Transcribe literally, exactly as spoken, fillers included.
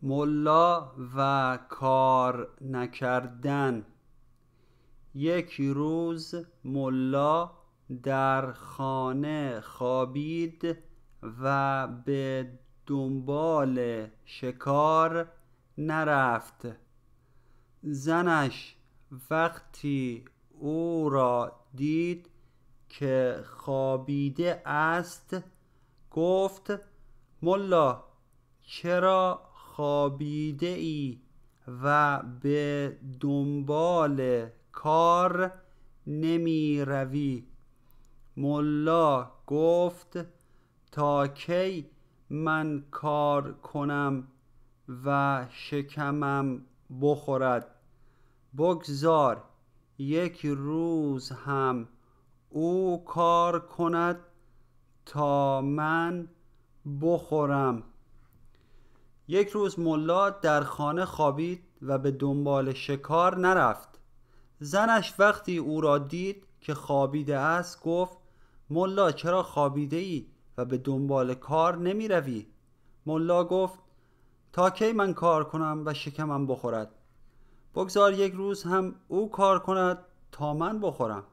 ملا و کار نکردن. یک روز ملا در خانه خوابید و به دنبال شکار نرفت. زنش وقتی او را دید که خوابیده است گفت: ملا، چرا خوابیده ای و به دنبال کار نمی روی؟ ملا گفت: تا کی من کار کنم و شکمم بخورد؟ بگذار یک روز هم او کار کند تا من بخورم. یک روز ملا در خانه خوابید و به دنبال شکار نرفت. زنش وقتی او را دید که خوابیده است گفت: ملا، چرا خوابیده ای و به دنبال کار نمی روی؟ ملا گفت: تا کی من کار کنم و شکمم بخورد؟ بگذار یک روز هم او کار کند تا من بخورم.